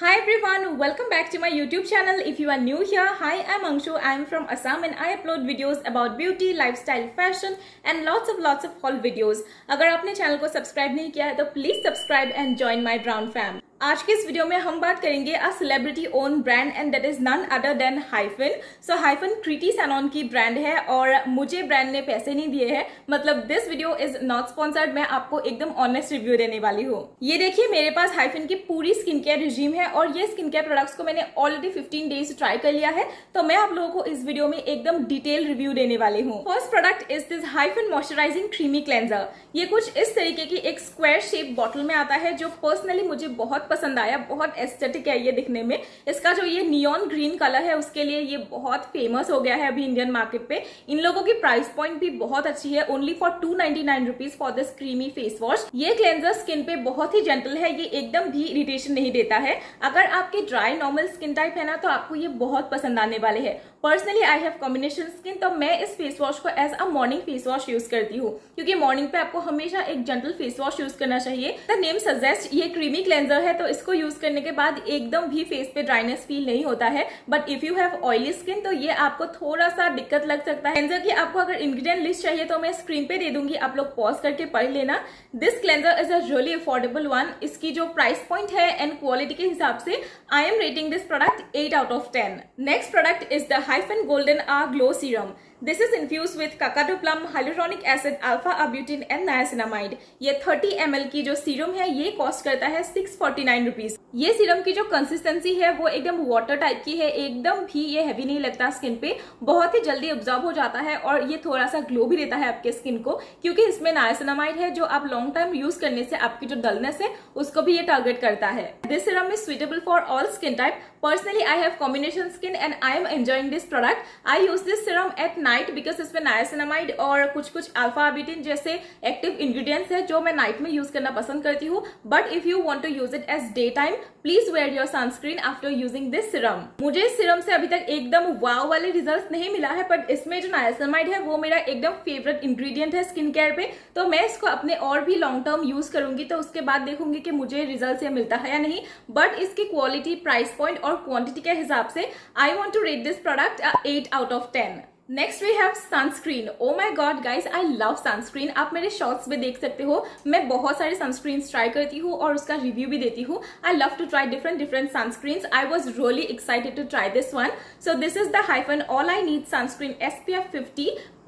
Hi everyone, welcome back to my YouTube channel. If you are new here, hi, I'm Angshu. I'm from Assam and I upload videos about beauty, lifestyle, fashion and lots of haul videos. अगर आपने channel को subscribe नहीं किया है तो please subscribe and join my brown fam. आज के इस वीडियो में हम बात करेंगे a celebrity own brand and that is none other than Hyphen. So Hyphen Kriti Sanon की ब्रांड है और मुझे ब्रांड ने पैसे नहीं दिए हैं, मतलब this video is not sponsored. मैं आपको एकदम ऑनेस्ट रिव्यू देने वाली हूँ। ये देखिए, मेरे पास हाइफन की पूरी स्किन केयर रिजीम है और ये स्किन केयर प्रोडक्ट्स को मैंने ऑलरेडी 15 डेज ट्राई कर लिया है, तो मैं आप लोगों को इस वीडियो में एकदम डिटेल रिव्यू देने वाली हूँ। First product is this Hyphen moisturising creamy cleanser. ये कुछ इस तरीके की एक स्क्वायर शेप बॉटल में आता है जो पर्सनली मुझे बहुत पसंद आया। बहुत एस्थेटिक है ये दिखने में। इसका जो ये नियॉन ग्रीन कलर है उसके लिए ये बहुत फेमस हो गया है अभी इंडियन मार्केट पे। इन लोगों की प्राइस पॉइंट भी बहुत अच्छी है, only for 299 rupees for this creamy face wash. ये क्लेंजर स्किन पे बहुत ही जेंटल है, ये एकदम भी इरिटेशन नहीं देता है। अगर आपके ड्राई नॉर्मल स्किन टाइप है ना तो आपको ये बहुत पसंद आने वाले है। Personally I have combination skin, तो मैं इस फेस वॉश को as a morning face wash use करती हूँ क्योंकि मॉर्निंग पे आपको हमेशा एक जेंटल फेस वॉश यूज करना चाहिए। द नेम सजेस्ट ये क्रीमी क्लेंजर है, तो इसको यूज करने के बाद एकदम भी फेस पे ड्राइनेस फील नहीं होता है। But if you have oily skin तो ये आपको थोड़ा सा दिक्कत लग सकता है। क्लेंजर की आपको अगर इंग्रेडिएंट लिस्ट चाहिए तो मैं स्क्रीन पे दे दूंगी, आप लोग पॉज करके पढ़ लेना। This cleanser is a really affordable one. इसकी जो प्राइस पॉइंट है एंड क्वालिटी के हिसाब से I am rating this product 8 out of 10। Next product is the Hyphen golden glow serum. This is infused with kakadu plum, hyaluronic acid, alpha arbutin and niacinamide। ये 30 ml की जो serum है ये cost करता है 649 रुपीज। ये serum की जो कंसिस्टेंसी है वो एकदम वाटर टाइप की है, एकदम भी ये हैवी नहीं लगता स्किन पे, बहुत ही जल्दी ऑब्जॉर्ब हो जाता है और ये थोड़ा सा ग्लो भी देता है आपके स्किन को क्योंकि इसमें नाइसिनामाइड है जो आप लॉन्ग टाइम यूज करने से आपकी जो डलनेस है उसको भी ये टारगेट करता है। This serum is suitable for all skin type. Personally I have combination skin and I am enjoying this product. I use this serum at night because इसमें नाइसिनामाइड और कुछ अल्फा आर्बिटिन जैसे एक्टिव इंग्रेडिएंट्स है जो मैं night में use करना पसंद करती हूँ। But if you want to use it as day time please wear your sunscreen after using this serum. मुझे इस सीरम से अभी तक एकदम वाव वाले रिजल्ट्स नहीं मिला है, बट इसमें जो नाइसिनामाइड है वो मेरा एकदम फेवरेट इंग्रेडिएंट है स्किन केयर पे, तो मैं इसको अपने और भी लॉन्ग टर्म यूज करूंगी तो उसके बाद देखूंगी कि मुझे रिजल्ट ये मिलता है या नहीं। बट इसकी क्वालिटी, प्राइस पॉइंट और क्वांटिटी के हिसाब से I want to rate this product 8 out of 10। Next we have sunscreen. Oh my god guys, I love sunscreen. आप मेरे शॉर्ट्स में देख सकते हो, मैं बहुत सारे सनस्क्रीन ट्राई करती हूँ और उसका रिव्यू भी देती हूँ। I love to try different sunscreens. I was really excited to try this one. So this is the Hyphen all I need sunscreen SPF 50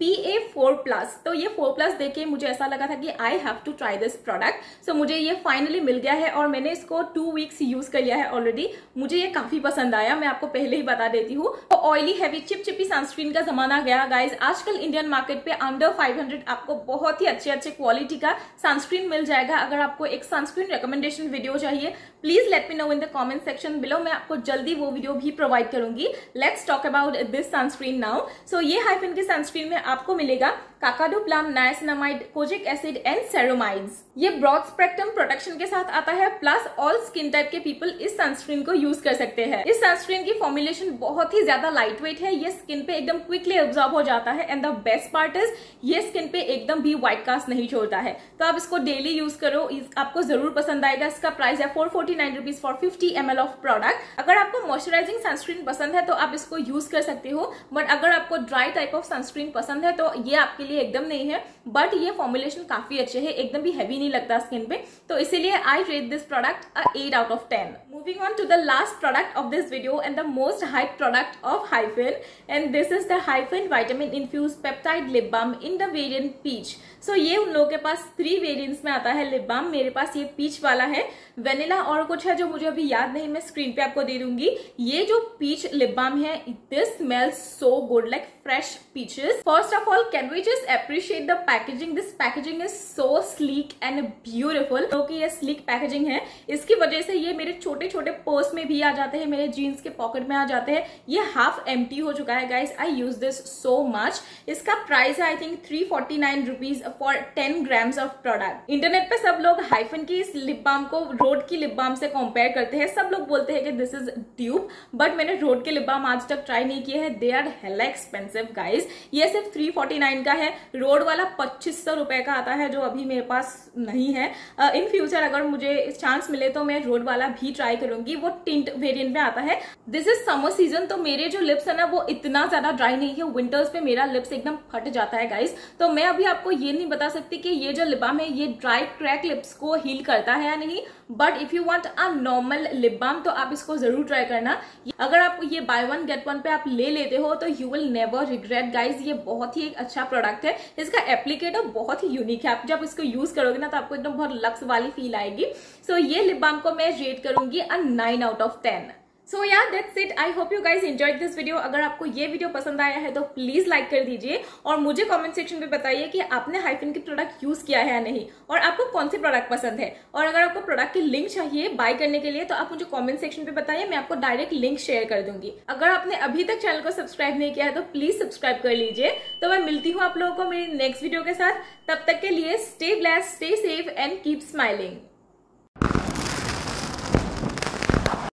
PA4+। तो ये 4+ देखे मुझे ऐसा लगा था कि I have to try this product. So मुझे ये फाइनली मिल गया है और मैंने इसको 2 वीक्स यूज कर लिया है ऑलरेडी। मुझे ये काफी पसंद आया, मैं आपको पहले ही बता देती हूँ। तो ऑयली हैवी चिपचिपी सनस्क्रीन का जमाना गया गाइज। आजकल इंडियन मार्केट पे अंडर 500 आपको बहुत ही अच्छे क्वालिटी का सनस्क्रीन मिल जाएगा। अगर आपको एक सनस्क्रीन रिकमेंडेशन वीडियो चाहिए please let me know in the comment section below, मैं आपको जल्दी वो वीडियो भी प्रोवाइड करूंगी। Let's talk about this sunscreen now. So ये हाइफन के सनस्क्रीन में आपको मिलेगा Kakadu plum, niacinamide, kojic acid and ceramides. ये ब्रॉड स्पेक्ट्रम प्रोटेक्शन के साथ आता है, प्लस ऑल स्किन टाइप के पीपल इस सनस्क्रीन को यूज कर सकते हैं। इस सनस्क्रीन की फॉर्मुलेशन बहुत ही ज्यादा लाइट वेट है, ये स्किन पे एकदम क्विकली ऑब्जॉर्ब हो जाता है and the best part is ये स्किन पे एकदम भी व्हाइट कास्ट नहीं छोड़ता है। तो आप इसको डेली यूज करो, आपको जरूर पसंद आएगा। इसका प्राइस है 449 rupees for 50 ml of product. अगर आपको मॉइस्चराइजिंग सनस्क्रीन पसंद है तो आप इसको यूज कर सकते हो, बट अगर आपको ड्राई टाइप ऑफ सनस्क्रीन पसंद है तो ये आपके लिए एकदम नहीं है। बट ये फॉर्मुलेशन काफी अच्छे है, एकदम भी हैवी नहीं लगता स्किन पे, तो इसीलिए I rate this product 8 out of 10। Moving on to the last product of this video and the most hype product of Hyphen, and this is the Hyphen vitamin infuse peptide lip balm in the variant peach. So ये उन लोगों के पास 3 variants में आता है lip balm. मेरे पास ये peach वाला है, वेनिला और कुछ है जो मुझे अभी याद नहीं, मैं स्क्रीन पे आपको दे दूंगी। ये जो पीच लिप बाम है, this smells so good like fresh peaches. First of all can we just appreciate the packaging. This packaging is so sleek and beautiful. क्योंकि ये स्लीक पैकेजिंग है इसकी वजह से ये मेरे छोटे पर्स में भी आ जाते हैं, मेरे जीन्स के पॉकेट में आ जाते हैं। ये हाफ एम्प्टी हो चुका है guys. I use this so much. इसका प्राइस है I think 349 rupees for 10 grams of product. Internet पे सब लोग हाइफन की इस लिप बाम को रोड की लिप बाम बाम से कंपेयर करते हैं, सब लोग बोलते हैं कि दिस इज ट्यूब, बट मैंने रोड के लिप बाम आज तक ट्राई नहीं किए हैं। They are hella expensive guys. ये सिर्फ 349 का है, रोड वाला 2500 रुपए का आता है, जो अभी मेरे पास नहीं है। इन फ्यूचर अगर मुझे चांस मिले तो मैं रोड वाला भी ट्राई करूंगी। वो टिंट वेरिएंट में आता है। दिस इज समर सीजन, तो मेरे जो लिप्स है ना वो इतना ज्यादा ड्राई नहीं है। विंटर्स पे मेरा लिप्स एकदम फट जाता है गाइज। तो मैं अभी आपको ये नहीं बता सकती कि ये जो लिप बाम है ये ड्राई क्रैक लिप्स को हील करता है या नहीं, but if you want a normal lip balm तो आप इसको जरूर ट्राई करना। अगर आप ये बाय वन गेट वन पे आप ले लेते हो तो you will never regret guys. ये बहुत ही एक अच्छा प्रोडक्ट है। इसका एप्लीकेटर बहुत ही यूनिक है। आप जब इसको यूज करोगे ना तो आपको एकदम बहुत लक्स वाली फील आएगी। सो ये लिप बाम को मैं रेट करूंगी 9 आउट ऑफ 10। सो या that's it. I hope you guys enjoyed this video. अगर आपको ये वीडियो पसंद आया है तो प्लीज लाइक कर दीजिए और मुझे कमेंट सेक्शन पे बताइए कि आपने हाइफिन के प्रोडक्ट यूज किया है या नहीं और आपको कौन से प्रोडक्ट पसंद है। और अगर आपको प्रोडक्ट की लिंक चाहिए बाय करने के लिए तो आप मुझे कमेंट सेक्शन पे बताइए, मैं आपको डायरेक्ट लिंक शेयर कर दूंगी। अगर आपने अभी तक चैनल को सब्सक्राइब नहीं किया है तो प्लीज सब्सक्राइब कर लीजिए। तो मैं मिलती हूँ आप लोगों को मेरी नेक्स्ट वीडियो के साथ। तब तक के लिए stay blessed, stay safe and keep smiling.